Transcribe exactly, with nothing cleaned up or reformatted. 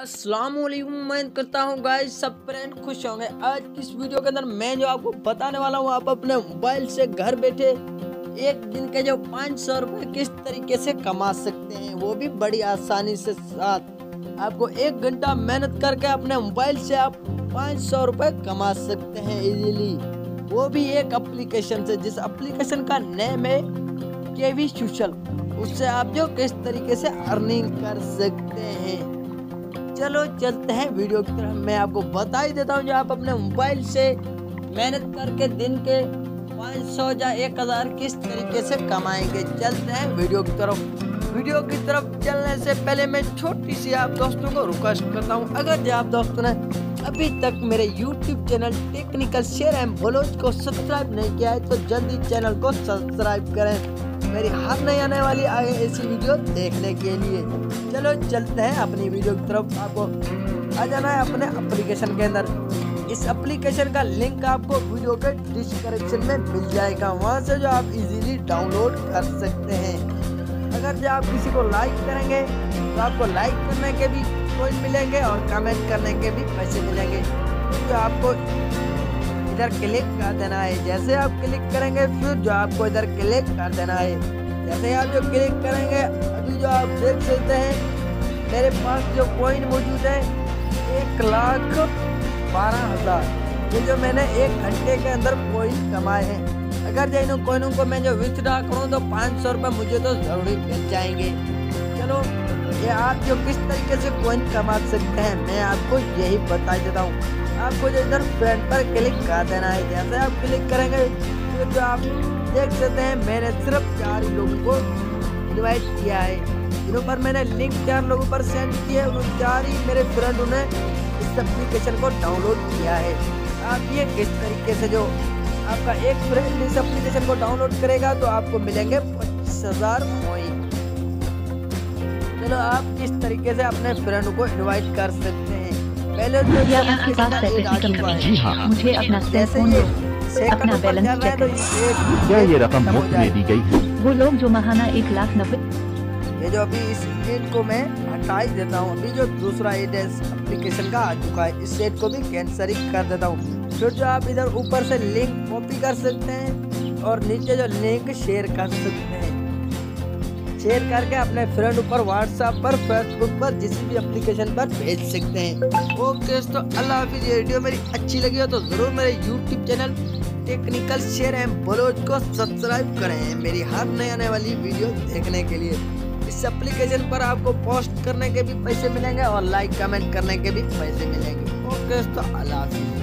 अस्सलाम वालेकुम। उम्मीद करता हूँ गाइस सब फ्रेंड खुश होंगे। आज की इस वीडियो के अंदर मैं जो आपको बताने वाला हूँ, आप अपने मोबाइल से घर बैठे एक दिन के जो पाँच सौ रुपये किस तरीके से कमा सकते हैं, वो भी बड़ी आसानी से साथ। आपको एक घंटा मेहनत करके अपने मोबाइल से आप पाँच सौ रुपये कमा सकते हैं इजीली, वो भी एक एप्लीकेशन से, जिस एप्लीकेशन का नेम है केवी सोशल। उससे आप जो किस तरीके से अर्निंग कर सकते हैं। चलो चलते हैं वीडियो की तरफ। मैं आपको बता ही देता हूँ, जो आप अपने मोबाइल से मेहनत करके दिन के पाँच सौ या एक हज़ार किस तरीके से कमाएंगे। चलते हैं वीडियो की तरफ। वीडियो की तरफ चलने से पहले मैं छोटी सी आप दोस्तों को रिक्वेस्ट करता हूँ, अगर जो आप दोस्तों ने अभी तक मेरे YouTube channel technical share and blog को सब्सक्राइब नहीं किया है तो जल्दी चैनल को सब्सक्राइब करें, मेरी हर नई आने वाली आगे ऐसी वीडियो देखने के लिए। चलो चलते हैं अपनी वीडियो की तरफ। आपको आ जाना है अपने एप्लीकेशन के अंदर। इस एप्लीकेशन का लिंक आपको वीडियो के डिस्क्रिप्शन में मिल जाएगा, वहां से जो आप इजीली डाउनलोड कर सकते हैं। अगर जो आप किसी को लाइक करेंगे तो आपको लाइक करने के भी पॉइंट मिलेंगे और कमेंट करने के भी पैसे मिलेंगे। तो आपको इधर क्लिक कर देना है। जैसे आप क्लिक करेंगे फिर जो आपको इधर क्लिक कर देना है। जैसे आप जो क्लिक करेंगे, अभी जो आप देख सकते हैं मेरे पास जो कॉइन मौजूद है एक लाख बारह हज़ार, ये जो मैंने एक घंटे के अंदर कॉइन कमाए हैं। अगर जो इन कॉइनों को मैं जो विथड्रॉ करूँ तो पाँच सौ रुपये मुझे तो जरूरी मिल जाएंगे। चलो ये आप जो किस तरीके से कॉइन कमा सकते हैं मैं आपको यही बता देता हूँ। आपको जो इधर फ्रेंड पर क्लिक कर देना है। जैसे आप क्लिक करेंगे फिर जो आप देख सकते हैं मैंने सिर्फ चार लोगों को इनवाइट किया है, जिन पर मैंने लिंक चार लोगों पर सेंड किया है। उन चार ही मेरे फ्रेंड ने इस एप्लीकेशन को डाउनलोड किया है। आप ये किस तरीके से जो आपका एक फ्रेंड इस एप्लीकेशन को डाउनलोड करेगा तो आपको मिलेंगे पच्चीस हजार कॉइन। चलो आप किस तरीके से अपने फ्रेंड को इनवाइट कर सकते हैं। पहले तो क्या आपके पास पैसे की कमी है? हाँ। मुझे अपना सेल फोन दो, अपना बैलेंस चेक करें। क्या ये रकम मुफ्त में दी गई है? वो लोग जो महाना एक लाख नब्बे। ये जो अभी इस एड को मैं हटा ही देता हूँ। अभी जो दूसरा एड एप्लीकेशन का आ चुका है, इस एड को भी कैंसिल ही कर देता हूँ। फिर जो आप इधर ऊपर से लिंक कॉपी कर सकते हैं और नीचे जो लिंक शेयर कर सकते हैं। शेयर करके अपने फ्रेंड ऊपर व्हाट्सएप पर, फेसबुक पर, जिस भी एप्लीकेशन पर भेज सकते हैं। ओके तो अल्लाह हाफिज़। ये वीडियो मेरी अच्छी लगी हो तो ज़रूर मेरे YouTube channel technical share and blog को सब्सक्राइब करें, मेरी हर नई आने वाली वीडियो देखने के लिए। इस एप्लीकेशन पर आपको पोस्ट करने के भी पैसे मिलेंगे और लाइक कमेंट करने के भी पैसे मिलेंगे। ओके तो अल्लाह हाफिज़।